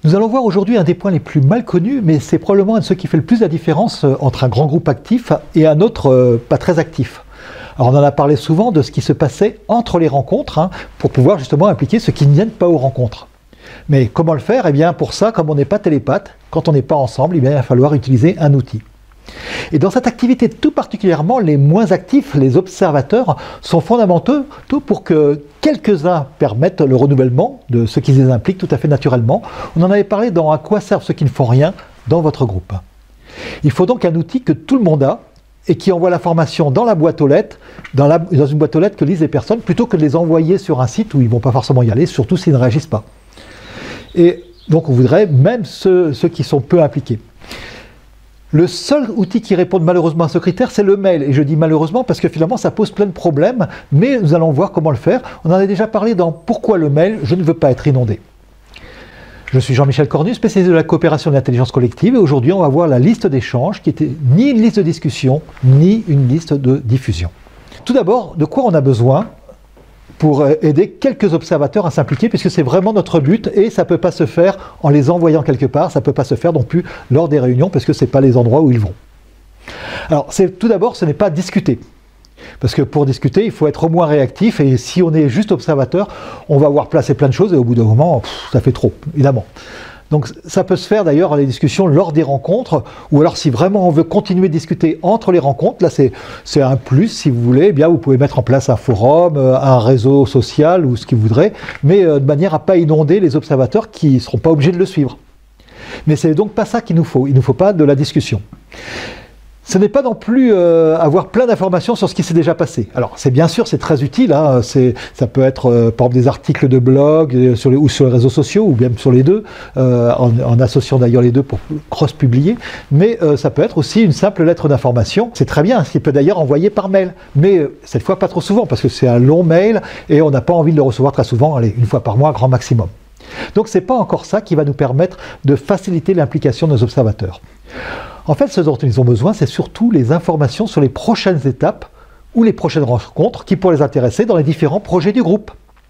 Nous allons voir aujourd'hui un des points les plus mal connus, mais c'est probablement un de ceux qui fait le plus la différence entre un grand groupe actif et un autre pas très actif. Alors on en a parlé souvent de ce qui se passait entre les rencontres, pour pouvoir justement impliquer ceux qui ne viennent pas aux rencontres. Mais comment le faire? Eh bien pour ça, comme on n'est pas télépathe, quand on n'est pas ensemble, eh bien, il va falloir utiliser un outil. Et dans cette activité tout particulièrement, les moins actifs, les observateurs, sont fondamentaux pour que quelques-uns permettent le renouvellement de ceux qui les impliquent tout à fait naturellement. On en avait parlé dans « À quoi servent ceux qui ne font rien ?» dans votre groupe. Il faut donc un outil que tout le monde a et qui envoie l'information dans la boîte aux lettres, dans une boîte aux lettres que lisent les personnes, plutôt que de les envoyer sur un site où ils ne vont pas forcément y aller, surtout s'ils ne réagissent pas. Et donc on voudrait même ceux qui sont peu impliqués. Le seul outil qui répond malheureusement à ce critère, c'est le mail. Et je dis malheureusement parce que finalement ça pose plein de problèmes, mais nous allons voir comment le faire. On en a déjà parlé dans « Pourquoi le mail? Je ne veux pas être inondé ». Je suis Jean-Michel Cornu, spécialiste de la coopération et de l'intelligence collective, et aujourd'hui on va voir la liste d'échanges qui était ni une liste de discussion, ni une liste de diffusion. Tout d'abord, de quoi on a besoin pour aider quelques observateurs à s'impliquer, puisque c'est vraiment notre but, et ça ne peut pas se faire en les envoyant quelque part, ça ne peut pas se faire non plus lors des réunions, parce que ce n'est pas les endroits où ils vont. Alors, tout d'abord, ce n'est pas discuter. Parce que pour discuter, il faut être au moins réactif, et si on est juste observateur, on va voir placer plein de choses, et au bout d'un moment, ça fait trop, évidemment. Donc ça peut se faire d'ailleurs les discussions lors des rencontres, ou alors si vraiment on veut continuer de discuter entre les rencontres, là c'est un plus si vous voulez, eh bien vous pouvez mettre en place un forum, un réseau social ou ce qu'ils voudraient, mais de manière à ne pas inonder les observateurs qui ne seront pas obligés de le suivre. Mais c'est donc pas ça qu'il nous faut, il ne nous faut pas de la discussion. Ce n'est pas non plus avoir plein d'informations sur ce qui s'est déjà passé. Alors, c'est bien sûr, c'est très utile. Ça peut être, par exemple, des articles de blog ou sur les réseaux sociaux, ou bien sur les deux, en associant d'ailleurs les deux pour cross-publier. Mais ça peut être aussi une simple lettre d'information. C'est très bien, ce qui peut d'ailleurs envoyer par mail. Mais cette fois, pas trop souvent, parce que c'est un long mail et on n'a pas envie de le recevoir très souvent. Allez, une fois par mois, grand maximum. Donc, ce n'est pas encore ça qui va nous permettre de faciliter l'implication de nos observateurs. En fait, ce dont ils ont besoin, c'est surtout les informations sur les prochaines étapes ou les prochaines rencontres qui pourraient les intéresser dans les différents projets du groupe.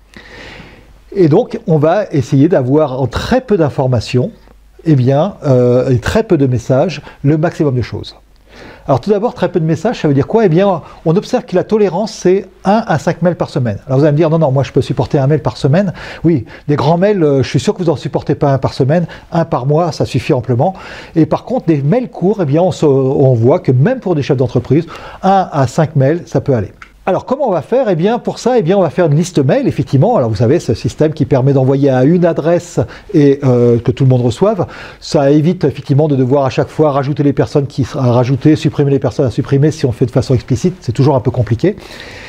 Et donc, on va essayer d'avoir en très peu d'informations, et très peu de messages, le maximum de choses. Alors tout d'abord, très peu de messages, ça veut dire quoi? Eh bien, on observe que la tolérance, c'est 1 à 5 mails par semaine. Alors vous allez me dire, non, moi je peux supporter un mail par semaine. Oui, des grands mails, je suis sûr que vous n'en supportez pas un par semaine, un par mois, ça suffit amplement. Et par contre, des mails courts, eh bien, on voit que même pour des chefs d'entreprise, 1 à 5 mails, ça peut aller. Alors comment on va faire? Eh bien pour ça, on va faire une liste mail, effectivement. Alors vous savez, ce système qui permet d'envoyer à une adresse et que tout le monde reçoive. Ça évite effectivement de devoir à chaque fois rajouter les personnes à rajouter, supprimer les personnes à supprimer si on fait de façon explicite. C'est toujours un peu compliqué.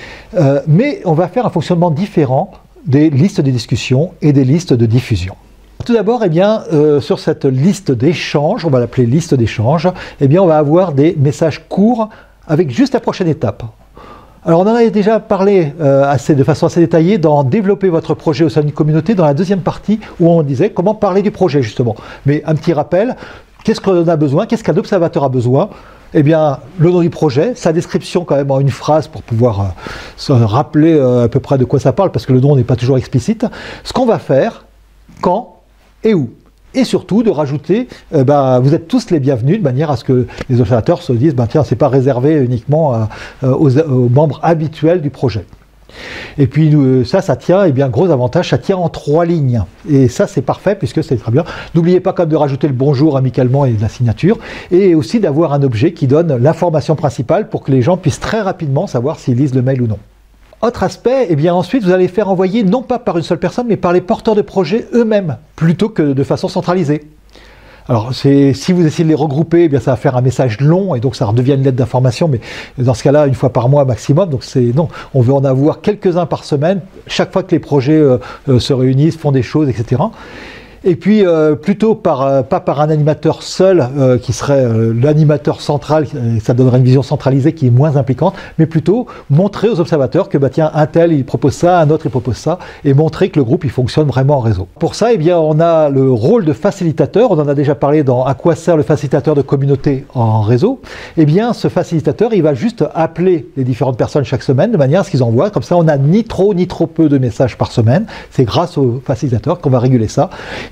Mais on va faire un fonctionnement différent des listes de discussion et des listes de diffusion. Tout d'abord, sur cette liste d'échanges, on va l'appeler liste d'échanges, on va avoir des messages courts avec juste la prochaine étape. Alors on en avait déjà parlé de façon assez détaillée dans développer votre projet au sein d'une communauté, dans la deuxième partie où on disait comment parler du projet justement. Mais un petit rappel, qu'est-ce qu'on a besoin, qu'est-ce qu'un observateur a besoin? Eh bien, le nom du projet, sa description quand même en une phrase pour pouvoir se rappeler à peu près de quoi ça parle, parce que le nom n'est pas toujours explicite. Ce qu'on va faire, quand et où. Et surtout de rajouter, vous êtes tous les bienvenus, de manière à ce que les observateurs se disent, tiens, c'est pas réservé uniquement aux membres habituels du projet. Et puis ça tient, gros avantage, ça tient en 3 lignes. Et ça c'est parfait puisque c'est très bien. N'oubliez pas quand même de rajouter le bonjour amicalement et de la signature. Et aussi d'avoir un objet qui donne l'information principale pour que les gens puissent très rapidement savoir s'ils lisent le mail ou non. Autre aspect, ensuite vous allez faire envoyer non pas par une seule personne, mais par les porteurs de projet eux-mêmes, plutôt que de façon centralisée. Alors si vous essayez de les regrouper, ça va faire un message long et donc ça redevient une lettre d'information, mais dans ce cas-là, une fois par mois maximum. Donc non, on veut en avoir quelques-uns par semaine, chaque fois que les projets se réunissent, font des choses, etc. Et puis plutôt pas par un animateur seul qui serait l'animateur central, ça donnerait une vision centralisée qui est moins impliquante, mais plutôt montrer aux observateurs que tiens, un tel il propose ça, un autre il propose ça, et montrer que le groupe il fonctionne vraiment en réseau. Pour ça, on a le rôle de facilitateur, on en a déjà parlé dans À quoi sert le facilitateur de communauté en réseau. Ce facilitateur il va juste appeler les différentes personnes chaque semaine de manière à ce qu'ils envoient, comme ça on n'a ni trop peu de messages par semaine, c'est grâce au facilitateur qu'on va réguler ça.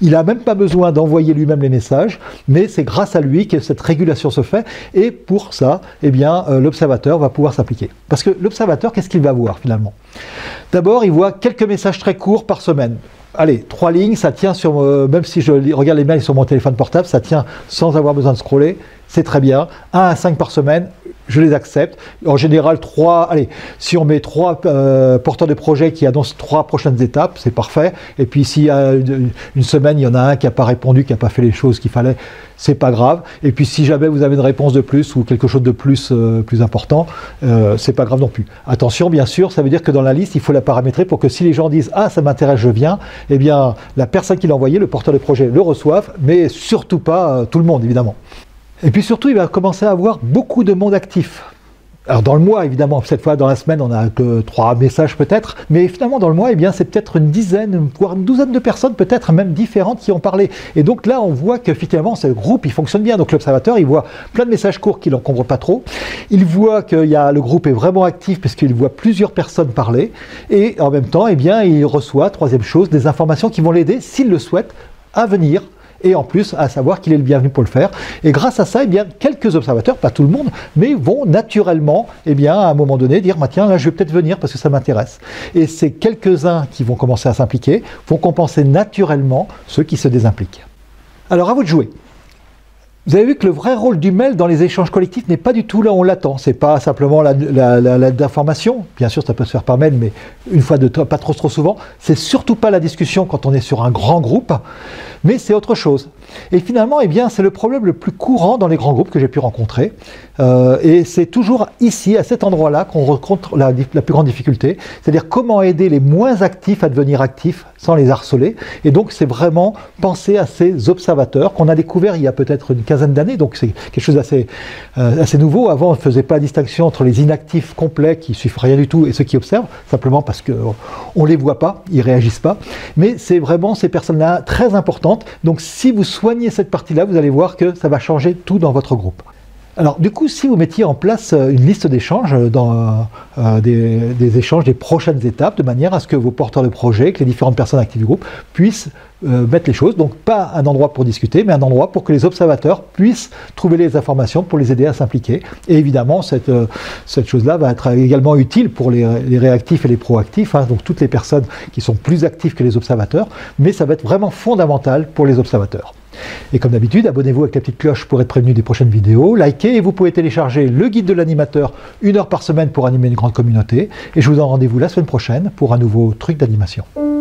Il n'a même pas besoin d'envoyer lui-même les messages, mais c'est grâce à lui que cette régulation se fait. Et pour ça, eh bien, l'observateur va pouvoir s'appliquer. Parce que l'observateur, qu'est-ce qu'il va voir finalement? D'abord, il voit quelques messages très courts par semaine. Allez, 3 lignes, ça tient sur... même si je regarde les mails sur mon téléphone portable, ça tient sans avoir besoin de scroller. C'est très bien. 1 à 5 par semaine, je les accepte. En général, 3... Allez, si on met 3 porteurs de projet qui annoncent 3 prochaines étapes, c'est parfait. Et puis, s'il y a une semaine, il y en a un qui n'a pas répondu, qui n'a pas fait les choses qu'il fallait, c'est pas grave. Et puis, si jamais vous avez une réponse de plus ou quelque chose de plus, plus important, c'est pas grave non plus. Attention, bien sûr, ça veut dire que dans la liste, il faut la paramétrer pour que si les gens disent « Ah, ça m'intéresse, je viens », eh bien, la personne qui l'a envoyé, le porteur de projet, le reçoive, mais surtout pas tout le monde, évidemment. Et puis surtout, il va commencer à avoir beaucoup de monde actif. Alors dans le mois, évidemment, cette fois dans la semaine, on n'a que 3 messages peut-être, mais finalement dans le mois, eh bien, c'est peut-être une dizaine, voire une douzaine de personnes, peut-être même différentes, qui ont parlé. Et donc là, on voit que finalement, ce groupe, il fonctionne bien. Donc l'observateur, il voit plein de messages courts qui l'encombrent pas trop. Il voit que le groupe est vraiment actif puisqu'il voit plusieurs personnes parler. Et en même temps, eh bien, il reçoit, troisième chose, des informations qui vont l'aider, s'il le souhaite, à venir. Et en plus, à savoir qu'il est le bienvenu pour le faire. Et grâce à ça, eh bien, quelques observateurs, pas tout le monde, mais vont naturellement, eh bien, à un moment donné, dire bah, « Tiens, là, je vais peut-être venir parce que ça m'intéresse ». Et ces quelques-uns qui vont commencer à s'impliquer vont compenser naturellement ceux qui se désimpliquent. Alors, à vous de jouer. Vous avez vu que le vrai rôle du mail dans les échanges collectifs n'est pas du tout là où on l'attend. C'est pas simplement d'information. Bien sûr, ça peut se faire par mail, mais une fois pas trop souvent. C'est surtout pas la discussion quand on est sur un grand groupe, mais c'est autre chose. Et finalement, eh bien, c'est le problème le plus courant dans les grands groupes que j'ai pu rencontrer. Et c'est toujours ici, à cet endroit-là, qu'on rencontre la plus grande difficulté. C'est-à-dire comment aider les moins actifs à devenir actifs sans les harceler. Et donc, c'est vraiment penser à ces observateurs qu'on a découverts il y a peut-être une quinzaine d'années. Donc, c'est quelque chose d'assez nouveau. Avant, on ne faisait pas la distinction entre les inactifs complets qui ne suivent rien du tout et ceux qui observent, simplement parce qu'on ne les voit pas, ils ne réagissent pas. Mais c'est vraiment ces personnes-là très importantes. Donc, si vous soignez cette partie-là, vous allez voir que ça va changer tout dans votre groupe. Alors du coup, si vous mettiez en place une liste d'échanges dans des échanges des prochaines étapes, de manière à ce que vos porteurs de projet, que les différentes personnes actives du groupe puissent mettre les choses, donc pas un endroit pour discuter, mais un endroit pour que les observateurs puissent trouver les informations pour les aider à s'impliquer. Et évidemment, cette chose-là va être également utile pour les réactifs et les proactifs, hein, donc toutes les personnes qui sont plus actives que les observateurs, mais ça va être vraiment fondamental pour les observateurs. Et comme d'habitude, abonnez-vous avec la petite cloche pour être prévenu des prochaines vidéos, likez et vous pouvez télécharger le guide de l'animateur 1 heure par semaine pour animer une grande communauté. Et je vous donne rendez-vous la semaine prochaine pour un nouveau truc d'animation.